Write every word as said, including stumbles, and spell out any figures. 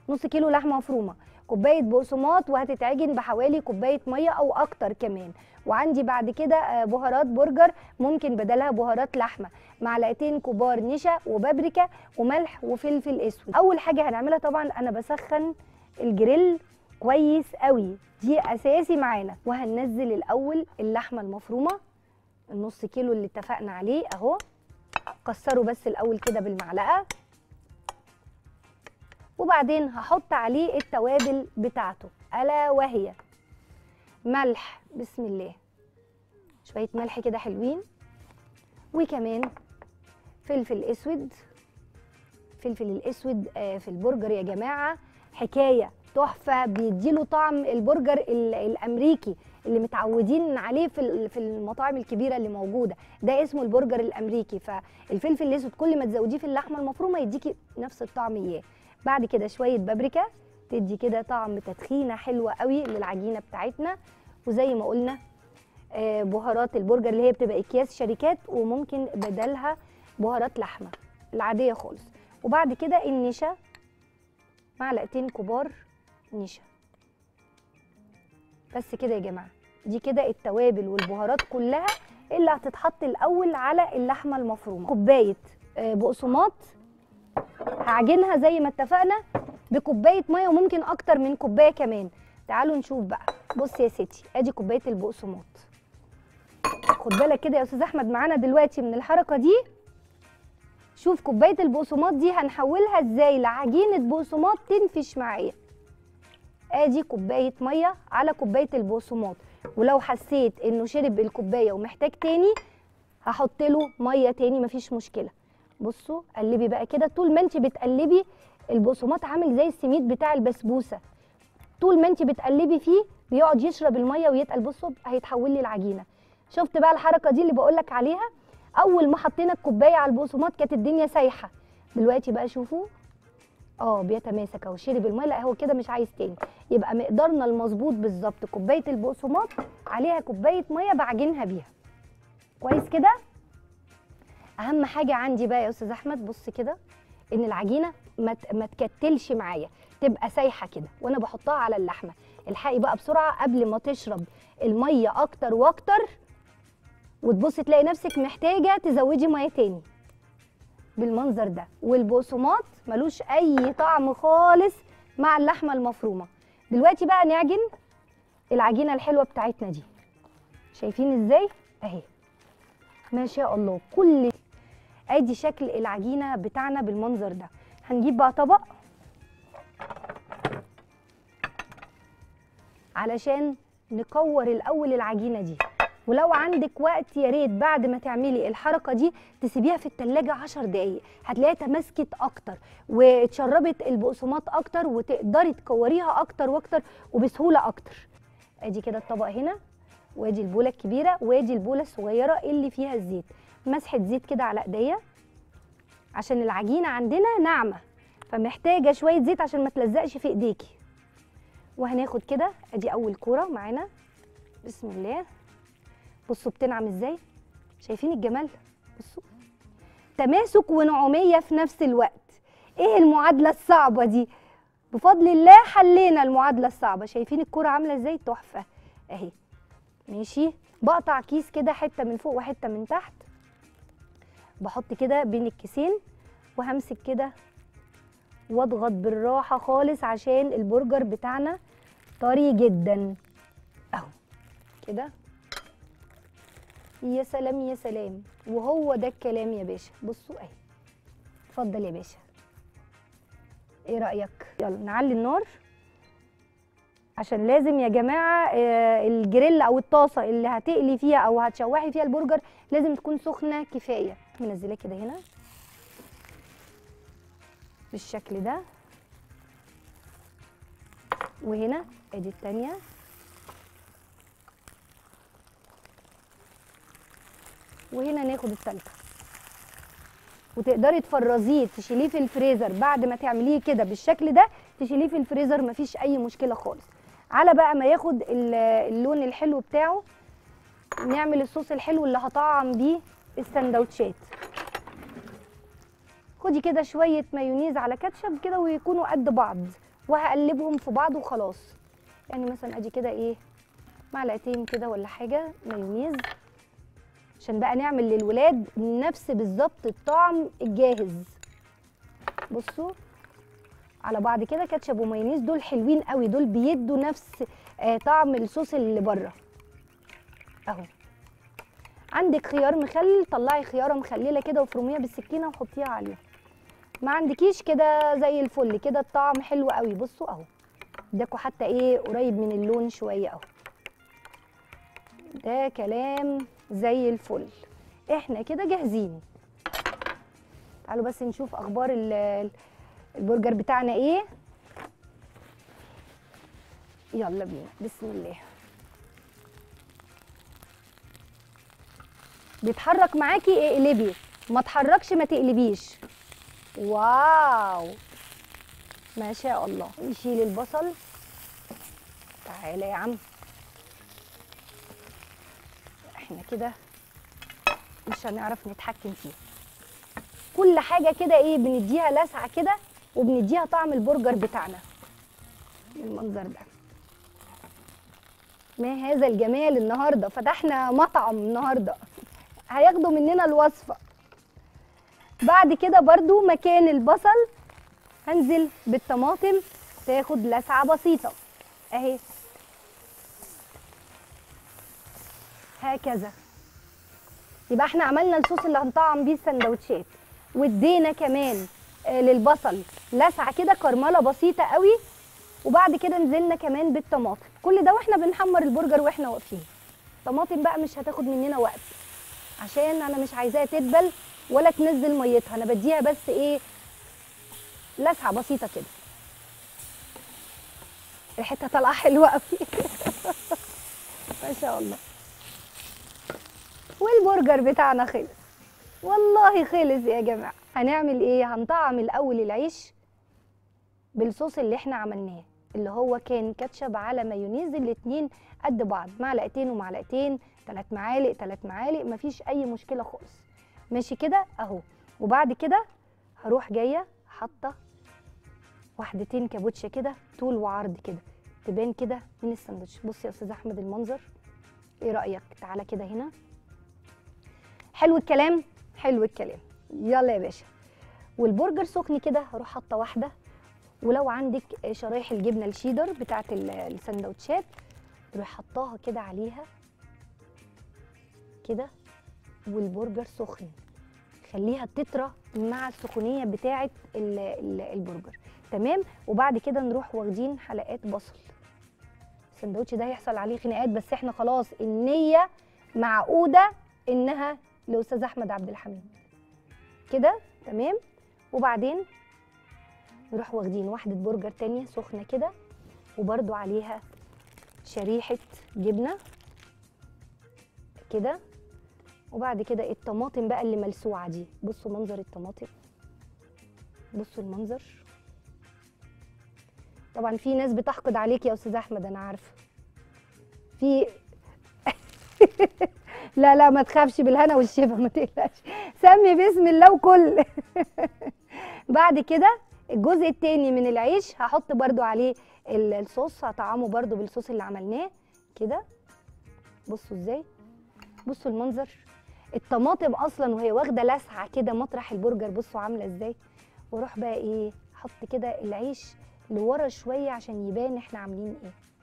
نص كيلو لحمه مفرومه، كوبايه بقسماط وهتتعجن بحوالي كوبايه ميه او اكتر كمان. وعندي بعد كده بهارات برجر ممكن بدلها بهارات لحمه، معلقتين كبار نشا وبابريكا وملح وفلفل اسود. اول حاجه هنعملها طبعا انا بسخن الجريل كويس قوي، دي اساسي معانا. وهننزل الاول اللحمه المفرومه النص كيلو اللي اتفقنا عليه اهو، كسره بس الاول كده بالمعلقه، وبعدين هحط عليه التوابل بتاعته الا وهي ملح، بسم الله، شويه ملح كده حلوين، وكمان فلفل اسود. فلفل الاسود في البرجر يا جماعه حكايه تحفه، بيديله طعم البرجر الامريكي اللي متعودين عليه في في المطاعم الكبيره اللي موجوده، ده اسمه البرجر الامريكي. فالفلفل الاسود كل ما تزوديه في اللحمه المفرومه يديكي نفس الطعم اياه. بعد كده شويه بابريكا تدي كده طعم تدخينه حلوه قوي للعجينه بتاعتنا. وزي ما قلنا بهارات البرجر اللي هي بتبقى اكياس شركات، وممكن بدلها بهارات لحمه العاديه خالص. وبعد كده النشا، معلقتين كبار نشا، بس كده يا جماعه. دي كده التوابل والبهارات كلها اللي هتتحط الاول على اللحمه المفرومه. كوبايه بقسماط هعجنها زي ما اتفقنا بكوبايه ميه، وممكن اكتر من كوبايه كمان. تعالوا نشوف بقى. بص يا ستي، ادي كوبايه البقسماط، خد بالك كده يا استاذ احمد معانا دلوقتي من الحركه دي. شوف كوبايه البقسماط دي هنحولها ازاي لعجينه بقسماط تنفش معايا. ادي كوبايه ميه على كوبايه البقسماط، ولو حسيت انه شرب الكوبايه ومحتاج تاني هحط له ميه تاني مفيش مشكله. بصوا قلبي بقى كده، طول ما انت بتقلبي البقسماط عامل زي السميد بتاع البسبوسه، طول ما انت بتقلبي فيه بيقعد يشرب الميه ويتقل. بصوا هيتحول لي العجينه. شفت بقى الحركه دي اللي بقول لك عليها؟ اول ما حطينا الكوبايه على البقسماط كانت الدنيا سايحه، دلوقتي بقى شوفوا اه بيتماسك اهو، شرب الميه، لا هو كده مش عايز تاني. يبقى مقدارنا المظبوط بالظبط كوبايه البقسماط عليها كوبايه ميه بعجنها بيها كويس كده. اهم حاجه عندي بقى يا استاذ احمد، بص كده، ان العجينه ما تكتلش معايا، تبقى سايحه كده وانا بحطها على اللحمه. الحقي بقى بسرعه قبل ما تشرب الميه اكتر واكتر، وتبص تلاقي نفسك محتاجه تزودي ميه تاني بالمنظر ده. والبقسماط ملوش اي طعم خالص مع اللحمه المفرومه. دلوقتي بقى نعجن العجينه الحلوه بتاعتنا دي، شايفين ازاي اهي ما شاء الله. كل ادي شكل العجينه بتاعنا بالمنظر ده. هنجيب بقى طبق علشان نكور الاول العجينه دي. ولو عندك وقت يا ريت بعد ما تعملي الحركه دي تسيبيها في التلاجة عشر دقايق، هتلاقيها تماسكت اكتر واتشربت البقسماط اكتر، وتقدري تكوريها اكتر واكتر وبسهوله اكتر. ادي كده الطبق هنا، وادي البوله الكبيره، وادي البوله الصغيره اللي فيها الزيت. مسحه زيت كده على ايديا عشان العجينه عندنا ناعمه، فمحتاجه شويه زيت عشان ما تلزقش في ايديكي. وهناخد كده ادي اول كوره معانا، بسم الله. بصوا بتنعم ازاي، شايفين الجمال؟ بصوا تماسك ونعوميه في نفس الوقت. ايه المعادله الصعبه دي؟ بفضل الله حلينا المعادله الصعبه. شايفين الكوره عامله ازاي؟ تحفه اهي. ماشي، بقطع كيس كده، حته من فوق وحته من تحت، بحط كده بين الكيسين، وهمسك كده واضغط بالراحه خالص عشان البرجر بتاعنا طري جدا اهو كده. يا سلام يا سلام، وهو ده الكلام يا باشا. بصوا اهي، اتفضل يا باشا، ايه رايك؟ يلا نعلي النار عشان لازم يا جماعه الجريل او الطاسه اللي هتقلي فيها او هتشوحي فيها البرجر لازم تكون سخنه كفايه. منزلاه كده هنا بالشكل ده، وهنا ادي التانيه، وهنا ناخد التالتة. وتقدري تفرزيه تشيليه في الفريزر بعد ما تعمليه كده بالشكل ده، تشيليه في الفريزر مفيش اي مشكله خالص. على بقى ما ياخد اللون الحلو بتاعه نعمل الصوص الحلو اللي هطعم بيه السندوتشات. خدي كده شويه مايونيز على كاتشب كده ويكونوا قد بعض، وهقلبهم في بعض وخلاص. يعني مثلا ادي كده ايه معلقتين كده ولا حاجه مايونيز، عشان بقى نعمل للولاد نفس بالظبط الطعم الجاهز. بصوا على بعض كده، كاتشب ومايونيز دول حلوين قوي، دول بيدوا نفس آه طعم الصوص اللي بره اهو. عندك خيار مخلل، طلعي خياره مخلله كده وفرميها بالسكينه وحطيها عليها. ما عندكيش كده زي الفل كده، الطعم حلو قوي. بصوا اهو اداكوا حتى ايه قريب من اللون شويه اهو. ده كلام زي الفل. احنا كده جاهزين. تعالوا بس نشوف اخبار البرجر بتاعنا ايه. يلا بينا بسم الله. بيتحرك معاكي اقلبي، ما اتحركش ما تقلبيش. واو ما شاء الله. نشيل البصل. تعالى يا عم، احنا كده مش هنعرف نتحكم فيه. كل حاجه كده ايه بنديها لسعه كده وبنديها طعم البرجر بتاعنا بالمنظر ده. ما هذا الجمال النهارده، فتحنا مطعم النهارده هياخدوا مننا الوصفه. بعد كده برضو مكان البصل هنزل بالطماطم تاخد لسعه بسيطه اهي هكذا. يبقى احنا عملنا الصوص اللي هنطعم بيه السندوتشات، وادينا كمان آه للبصل لسعه كده كرمله بسيطه قوي، وبعد كده نزلنا كمان بالطماطم. كل ده واحنا بنحمر البرجر واحنا واقفين. الطماطم بقى مش هتاخد مننا وقت، عشان انا مش عايزاها تدبل ولا تنزل ميتها، انا بديها بس ايه لسعه بسيطه كده. ريحتها طالعه حلوه قوي ما شاء الله. والبرجر بتاعنا خلص، والله خلص يا جماعه. هنعمل ايه؟ هنطعم الاول العيش بالصوص اللي احنا عملناه، اللي هو كان كاتشب على مايونيز، الاتنين قد بعض، معلقتين ومعلقتين، ثلاث معالق ثلاث معالق، مفيش اي مشكله خالص. ماشي كده اهو. وبعد كده هروح جايه حاطه واحدتين كابوتشا كده طول وعرض كده، تبان كده من الساندوتش. بص يا استاذ احمد المنظر، ايه رايك؟ تعالى كده هنا. حلو الكلام، حلو الكلام. يلا يا باشا. والبرجر سخن كده هروح حاطه واحده، ولو عندك شرايح الجبنه الشيدر بتاعه السندوتشات تروح حطاها كده عليها كده. والبرجر سخن، خليها تطرى مع السخونيه بتاعه البرجر. تمام. وبعد كده نروح واخدين حلقات بصل. السندوتش ده هيحصل عليه خناقات، بس احنا خلاص النيه معقوده انها لاستاذ احمد عبد الحميد كده. تمام. وبعدين نروح واخدين واحده برجر تانية سخنه كده، وبرده عليها شريحه جبنه كده. وبعد كده الطماطم بقى اللي ملسوعه دي، بصوا منظر الطماطم، بصوا المنظر. طبعا في ناس بتحقد عليك يا استاذ احمد، انا عارفه. في لا لا ما تخافش، بالهنا والشفا ما تقلقش، سمي بسم الله وكل بعد كده الجزء التاني من العيش هحط برده عليه الصوص، هطعمه برده بالصوص اللي عملناه كده. بصوا ازاي، بصوا المنظر. الطماطم اصلا وهي واخده لسعه كده مطرح البرجر، بصوا عامله ازاي. واروح بقى ايه، احط كده العيش لورا شويه عشان يبان احنا عاملين ايه.